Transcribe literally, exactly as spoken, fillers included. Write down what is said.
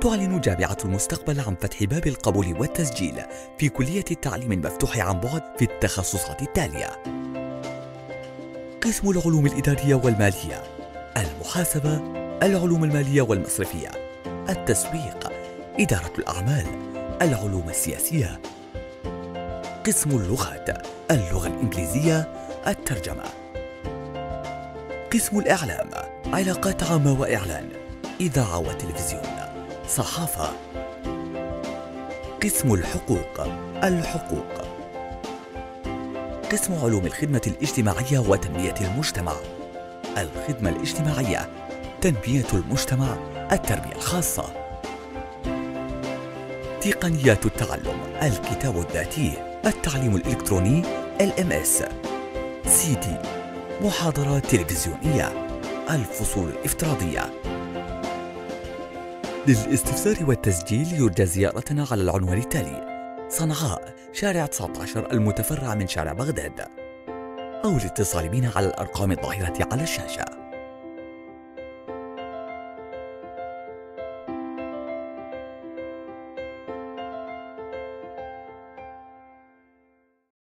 تعلن جامعة المستقبل عن فتح باب القبول والتسجيل في كلية التعليم المفتوح عن بعد في التخصصات التالية: قسم العلوم الإدارية والمالية، المحاسبة، العلوم المالية والمصرفية، التسويق، إدارة الأعمال، العلوم السياسية. قسم اللغات، اللغة الإنجليزية، الترجمة. قسم الإعلام، علاقات عامة وإعلان، إذاعة وتلفزيون، صحافة. قسم الحقوق، الحقوق. قسم علوم الخدمة الاجتماعية وتنمية المجتمع، الخدمة الاجتماعية، تنمية المجتمع، التربية الخاصة. تقنيات التعلم، الكتاب الذاتي، التعليم الإلكتروني، ال إم إس، سي دي، محاضرات تلفزيونية، الفصول الافتراضية. للاستفسار والتسجيل يرجى زيارتنا على العنوان التالي: صنعاء، شارع تسعة عشر المتفرع من شارع بغداد، أو الاتصال بنا على الأرقام الظاهرة على الشاشة.